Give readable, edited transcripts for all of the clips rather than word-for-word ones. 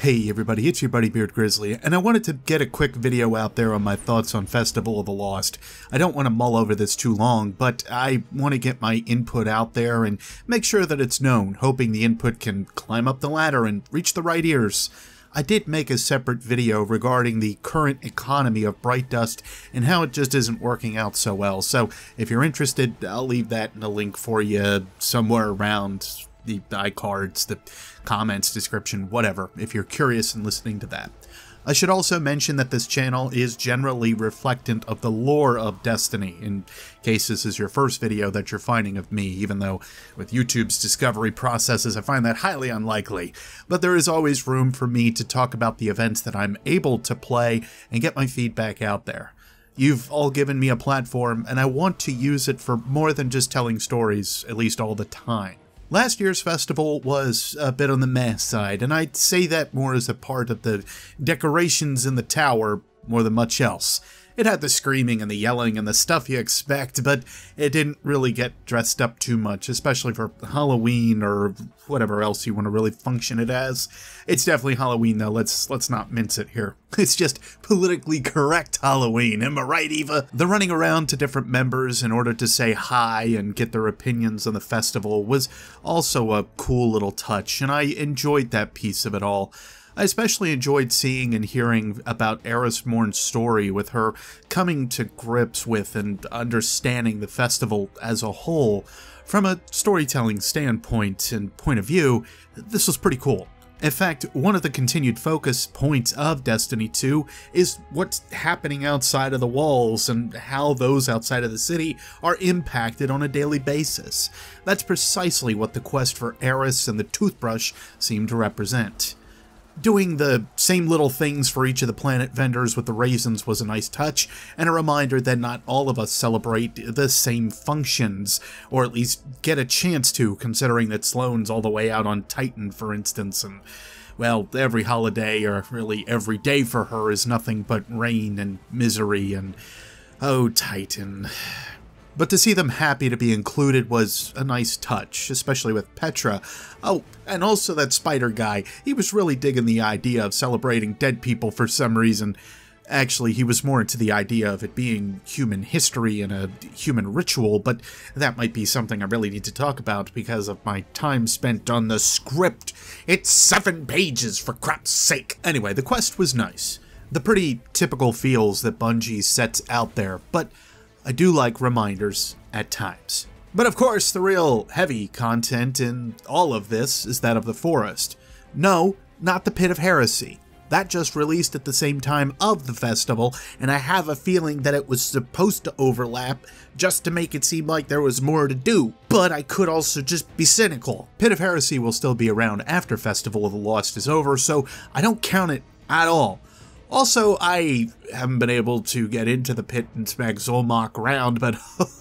Hey everybody, it's your buddy Beard Grizzly, and I wanted to get a quick video out there on my thoughts on Festival of the Lost. I don't want to mull over this too long, but I want to get my input out there and make sure that it's known, hoping the input can climb up the ladder and reach the right ears. I did make a separate video regarding the current economy of Bright Dust and how it just isn't working out so well, so if you're interested, I'll leave that in a link for you somewhere around the iCards, the comments, description, whatever, if you're curious in listening to that. I should also mention that this channel is generally reflectant of the lore of Destiny, in case this is your first video that you're finding of me, even though with YouTube's discovery processes I find that highly unlikely. But there is always room for me to talk about the events that I'm able to play and get my feedback out there. You've all given me a platform, and I want to use it for more than just telling stories, at least all the time. Last year's festival was a bit on the meh side, and I'd say that more as a part of the decorations in the tower more than much else. It had the screaming and the yelling and the stuff you expect, but it didn't really get dressed up too much, especially for Halloween or whatever else you want to really function it as. It's definitely Halloween though, let's not mince it here. It's just politically correct Halloween, am I right, Eva? The running around to different members in order to say hi and get their opinions on the festival was also a cool little touch, and I enjoyed that piece of it all. I especially enjoyed seeing and hearing about Eris Morn's story, with her coming to grips with and understanding the festival as a whole. From a storytelling standpoint and point of view, this was pretty cool. In fact, one of the continued focus points of Destiny 2 is what's happening outside of the walls and how those outside of the city are impacted on a daily basis. That's precisely what the quest for Eris and the toothbrush seem to represent. Doing the same little things for each of the planet vendors with the raisins was a nice touch, and a reminder that not all of us celebrate the same functions, or at least get a chance to, considering that Sloane's all the way out on Titan, for instance, and, well, every holiday, or really every day for her, is nothing but rain and misery, and, oh, Titan. But to see them happy to be included was a nice touch, especially with Petra. Oh, and also that spider guy. He was really digging the idea of celebrating dead people for some reason. Actually, he was more into the idea of it being human history and a human ritual, but that might be something I really need to talk about because of my time spent on the script. It's 7 pages, for crap's sake! Anyway, the quest was nice. The pretty typical feels that Bungie sets out there, but I do like reminders at times. But of course, the real heavy content in all of this is that of the forest. No, not the Pit of Heresy. That just released at the same time of the festival, and I have a feeling that it was supposed to overlap just to make it seem like there was more to do, but I could also just be cynical. Pit of Heresy will still be around after Festival of the Lost is over, so I don't count it at all. Also, I haven't been able to get into the pit and smack Zolmok around, but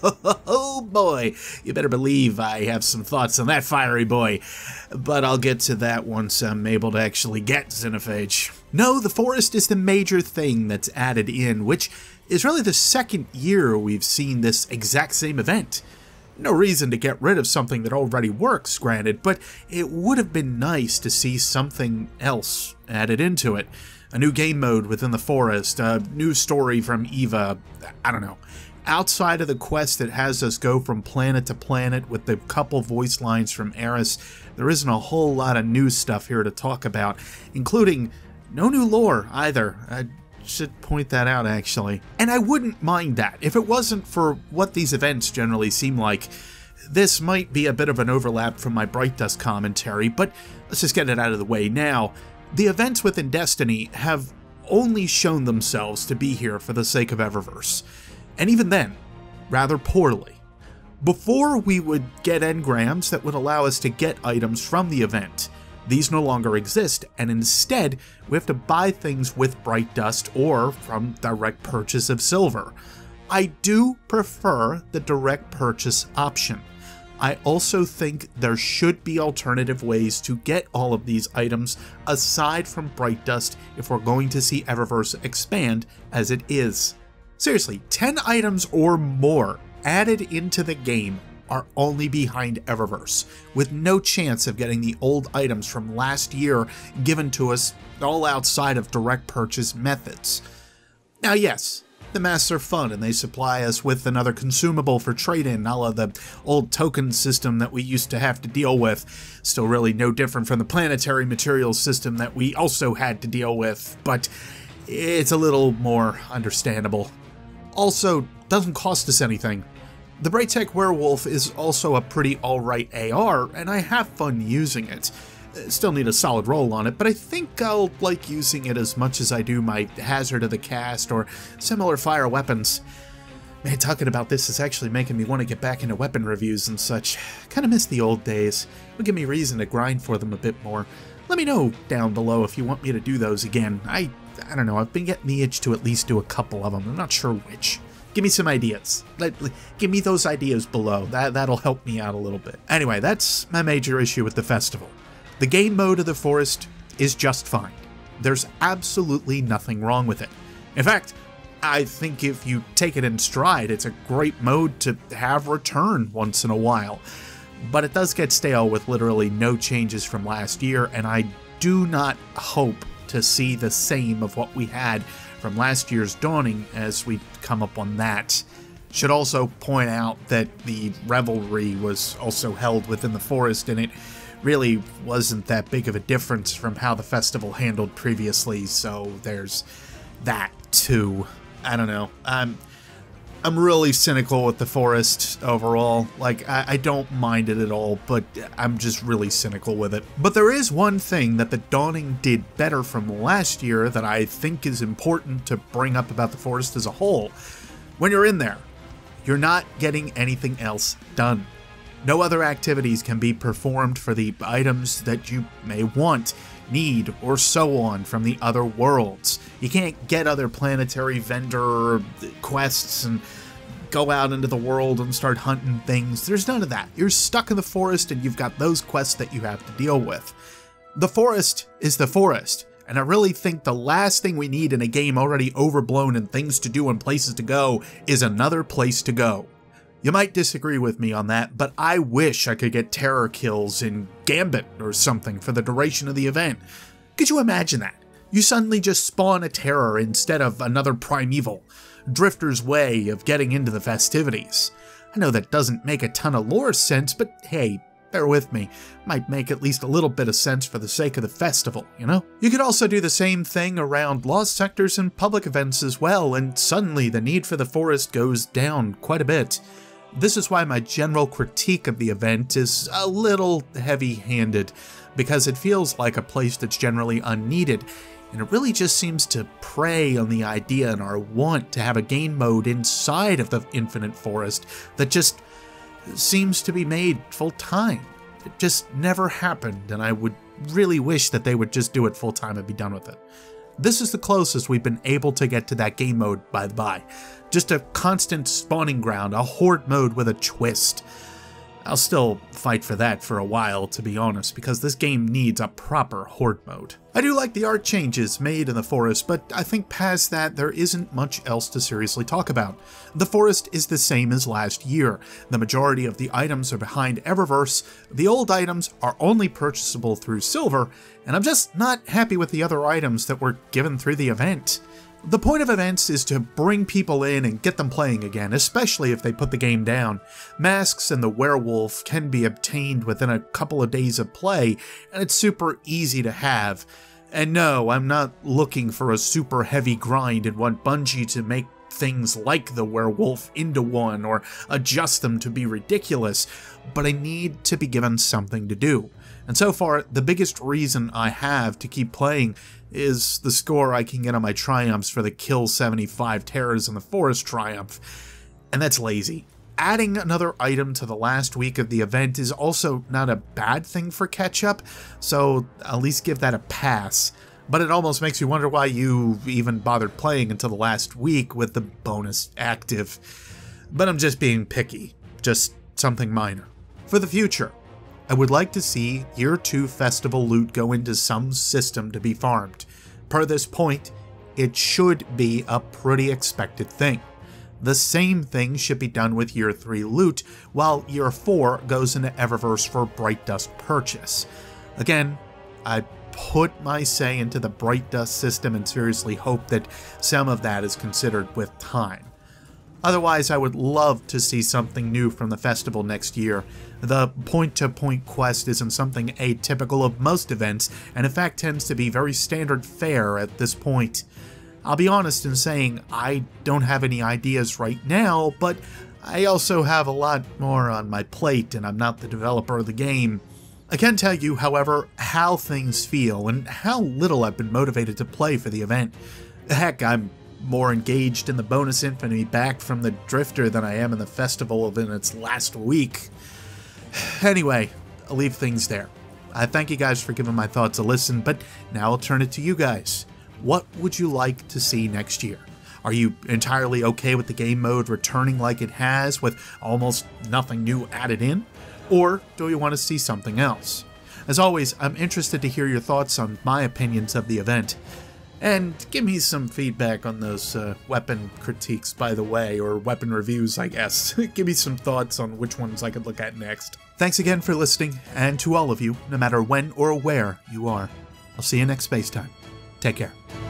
oh boy, you better believe I have some thoughts on that fiery boy. But I'll get to that once I'm able to actually get Xenophage. No, the forest is the major thing that's added in, which is really the second year we've seen this exact same event. No reason to get rid of something that already works, granted, but it would have been nice to see something else added into it. A new game mode within the forest, a new story from Eva, I don't know. Outside of the quest that has us go from planet to planet with the couple voice lines from Eris, there isn't a whole lot of new stuff here to talk about, including no new lore either. I should point that out, actually. And I wouldn't mind that. If it wasn't for what these events generally seem like, this might be a bit of an overlap from my Bright Dust commentary, but let's just get it out of the way now. The events within Destiny have only shown themselves to be here for the sake of Eververse, and even then, rather poorly. Before we would get engrams that would allow us to get items from the event. These no longer exist, and instead, we have to buy things with Bright Dust or from direct purchase of silver. I do prefer the direct purchase option. I also think there should be alternative ways to get all of these items aside from Bright Dust if we're going to see Eververse expand as it is. Seriously, 10 items or more added into the game are only behind Eververse, with no chance of getting the old items from last year given to us all outside of direct purchase methods. Now yes, the masks are fun and they supply us with another consumable for trade-in, a la the old token system that we used to have to deal with. Still really no different from the planetary materials system that we also had to deal with, but it's a little more understandable. Also, doesn't cost us anything. The Braytech Werewolf is also a pretty alright AR, and I have fun using it. Still need a solid roll on it, but I think I'll like using it as much as I do my Hazard of the Cast or similar fire weapons. Man, talking about this is actually making me want to get back into weapon reviews and such. Kinda miss the old days. It'll give me reason to grind for them a bit more. Let me know down below if you want me to do those again. I don't know, I've been getting the itch to at least do a couple of them. I'm not sure which. Give me some ideas. Give me those ideas below. That'll help me out a little bit. Anyway, that's my major issue with the festival. The game mode of the forest is just fine. There's absolutely nothing wrong with it. In fact, I think if you take it in stride, it's a great mode to have return once in a while. But it does get stale with literally no changes from last year, and I do not hope to see the same of what we had from last year's Dawning as we come up on that. Should also point out that the revelry was also held within the forest, and it really wasn't that big of a difference from how the festival handled previously, so there's that too. I don't know. I'm really cynical with the forest overall. Like, I don't mind it at all, but I'm just really cynical with it. But there is one thing that the Dawning did better from last year that I think is important to bring up about the forest as a whole. When you're in there, you're not getting anything else done. No other activities can be performed for the items that you may want, need, or so on from the other worlds. You can't get other planetary vendor quests and go out into the world and start hunting things. There's none of that. You're stuck in the forest and you've got those quests that you have to deal with. The forest is the forest, and I really think the last thing we need in a game already overblown and things to do and places to go is another place to go. You might disagree with me on that, but I wish I could get terror kills in Gambit or something for the duration of the event. Could you imagine that? You suddenly just spawn a terror instead of another primeval. Drifter's way of getting into the festivities. I know that doesn't make a ton of lore sense, but hey, bear with me. Might make at least a little bit of sense for the sake of the festival, you know? You could also do the same thing around lost sectors and public events as well, and suddenly the need for the forest goes down quite a bit. This is why my general critique of the event is a little heavy-handed, because it feels like a place that's generally unneeded, and it really just seems to prey on the idea and our want to have a game mode inside of the Infinite Forest that just seems to be made full-time. It just never happened, and I would really wish that they would just do it full-time and be done with it. This is the closest we've been able to get to that game mode, by the by. Just a constant spawning ground, a horde mode with a twist. I'll still fight for that for a while, to be honest, because this game needs a proper horde mode. I do like the art changes made in the forest, but I think past that there isn't much else to seriously talk about. The forest is the same as last year. The majority of the items are behind Eververse, the old items are only purchasable through silver, and I'm just not happy with the other items that were given through the event. The point of events is to bring people in and get them playing again, especially if they put the game down. Masks and the werewolf can be obtained within a couple of days of play, and it's super easy to have. And no, I'm not looking for a super heavy grind and want Bungie to make things like the werewolf into one or adjust them to be ridiculous, but I need to be given something to do. And so far, the biggest reason I have to keep playing is the score I can get on my triumphs for the Kill 75 Terrors in the Forest triumph, and that's lazy. Adding another item to the last week of the event is also not a bad thing for catch-up, so I'll at least give that a pass. But it almost makes you wonder why you even bothered playing until the last week with the bonus active. But I'm just being picky. Just something minor. For the future, I would like to see Year 2 festival loot go into some system to be farmed. Per this point, it should be a pretty expected thing. The same thing should be done with Year 3 loot, while Year 4 goes into Eververse for Bright Dust purchase. Again, I put my say into the Bright Dust system and seriously hope that some of that is considered with time. Otherwise, I would love to see something new from the festival next year. The point-to-point quest isn't something atypical of most events, and in fact tends to be very standard fare at this point. I'll be honest in saying I don't have any ideas right now, but I also have a lot more on my plate and I'm not the developer of the game. I can tell you, however, how things feel and how little I've been motivated to play for the event. Heck, I'm more engaged in the bonus infamy back from the Drifter than I am in the festival in its last week. Anyway, I'll leave things there. I thank you guys for giving my thoughts a listen, but now I'll turn it to you guys. What would you like to see next year? Are you entirely okay with the game mode returning like it has, with almost nothing new added in? Or do you want to see something else? As always, I'm interested to hear your thoughts on my opinions of the event. And give me some feedback on those weapon critiques, by the way, or weapon reviews, I guess. Give me some thoughts on which ones I could look at next. Thanks again for listening, and to all of you, no matter when or where you are, I'll see you next space time. Take care.